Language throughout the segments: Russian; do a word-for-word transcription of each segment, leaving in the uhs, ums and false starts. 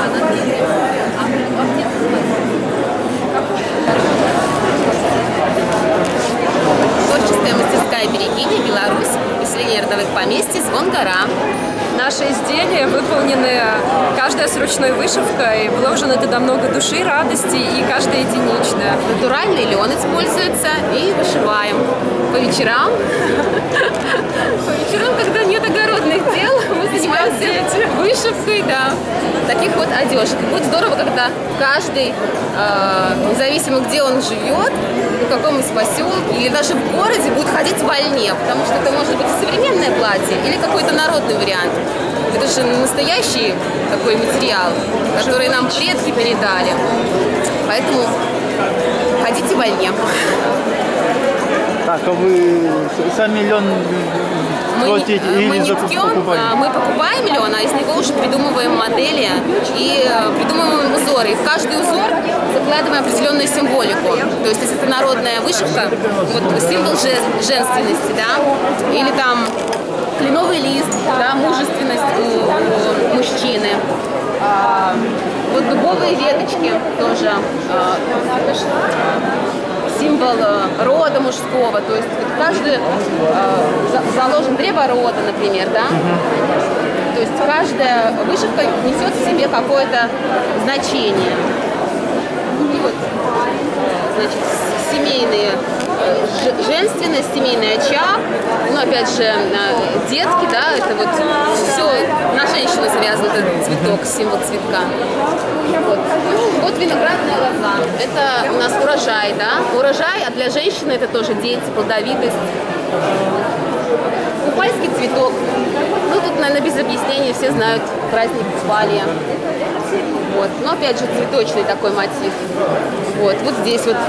Творческая мастерская Берегиня, Беларусь, поселение родовых поместий, Звон-Гора. Наши изделия выполнены, каждая с ручной вышивкой, вложено туда много души, радости, и каждая единичная. Натуральный лен используется, и вышиваем по вечерам. По вечерам, когда нет огородных дел, мы занимаемся вышивкой, да, таких вот одежек. Будет здорово, когда каждый, независимо где он живет, в каком из поселке или даже в городе, будет ходить в вольне, потому что это может быть современное платье или какой-то народный вариант. Это же настоящий такой материал, который нам предки передали. Поэтому ходите в вольне. Так, а вы сами лен платите или мы, не ткем, мы покупаем лен, а из него уже придумываем модели и придумываем узоры. И в каждый узор закладываем определенную символику. То есть, если это народная вышивка, вот символ женственности, да, или там кленовый лист, да, мужественность у, у мужчины. А, вот дубовые веточки тоже а, символ рода мужского, то есть каждый а, заложен древо рода, например, да. То есть каждая вышивка несет в себе какое-то значение. И вот, значит, семейные, женственность, семейный очаг, ну, опять же, детки, да, это вот все на женщину завязан этот цветок, символ цветка. Вот, вот виноградная лоза, это у нас урожай, да, урожай, а для женщины это тоже дети, плодовитость. Купальский цветок, ну, тут, наверное, без объяснения все знают праздник Купалия. Вот, но опять же цветочный такой мотив. Вот, вот здесь вот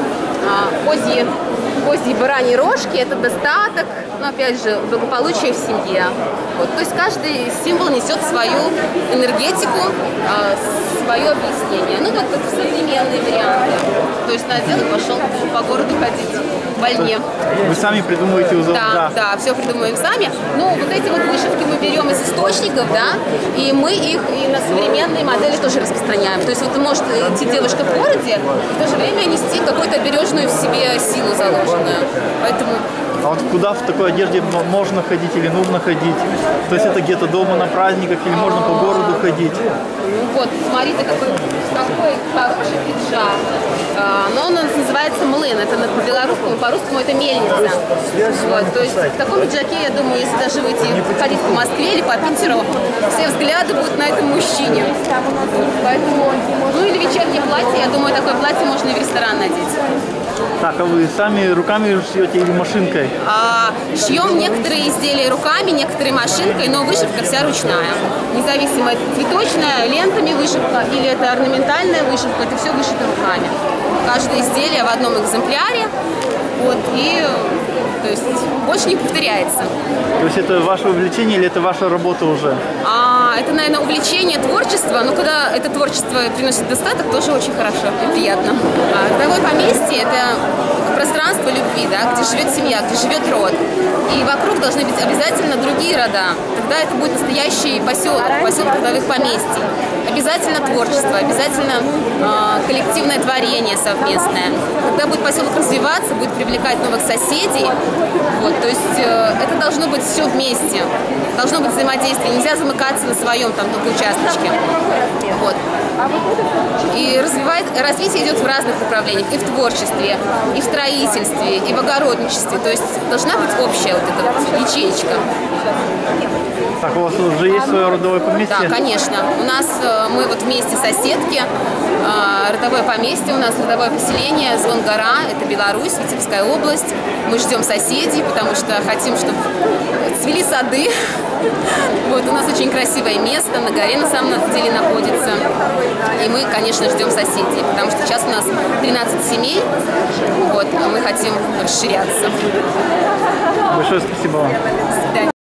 а, козьи, козьи бараньи рожки, это достаток, но опять же благополучие в семье. Вот, то есть каждый символ несет свою энергетику, а, свое объяснение. Ну вот это современные варианты. То есть надел и пошел по городу ходить в вольне. Вы сами придумываете узор? Да, да, да, все придумываем сами. Ну, вот эти вот вышивки мы берем из источников, да, и мы их и на современные модели тоже распространяем. То есть вот может идти девушка в городе, и в то же время нести какую-то бережную в себе силу заложенную. Поэтому... А вот куда в такой одежде можно ходить или нужно ходить? То есть это где-то дома на праздниках или можно по городу ходить? Вот, смотрите, какой, какой хороший пиджак. А, но он называется млын, это по-белорусскому, по-русскому это мельница. Вот, то есть в таком пиджаке, я думаю, если даже выйти ходить по Москве или по Питеру, все взгляды будут на этом мужчине. Поэтому, ну или вечернее платье, я думаю, такое платье можно и в ресторан надеть. Так, а вы сами руками шьете или машинкой? А, шьем некоторые изделия руками, некоторые машинкой, но вышивка вся ручная. Независимо, это цветочная, лентами вышивка или это орнаментальная вышивка, это все вышито руками. Каждое изделие в одном экземпляре, вот, и то есть больше не повторяется. То есть это ваше увлечение или это ваша работа уже? А, это, наверное, увлечение творчества, но когда это творчество приносит достаток, тоже очень хорошо и приятно. А, родовое поместье – это пространство любви, да, где живет семья, где живет род. И вокруг должны быть обязательно другие рода. Тогда это будет настоящий поселок, поселок родовых поместий. Обязательно творчество, обязательно э, коллективное творение совместное. Когда будет поселок развиваться, будет привлекать новых соседей. Вот, то есть э, это должно быть все вместе. Должно быть взаимодействие. Нельзя замыкаться на своем там только участочке. Вот. И развивает, развитие идет в разных направлениях. И в творчестве, и в строительстве, и в огородничестве. То есть должна быть общая вот эта вот ячеечка. Так, у вас уже есть свое родовое поместье? Да, конечно. У нас, мы вот вместе соседки, родовое поместье, у нас родовое поселение, Звон-Гора, это Беларусь, Витебская область. Мы ждем соседей, потому что хотим, чтобы цвели сады. Вот, у нас очень красивое место, на горе на самом деле находится. И мы, конечно, ждем соседей, потому что сейчас у нас тринадцать семей, вот, а мы хотим расширяться. Большое спасибо вам. До свидания.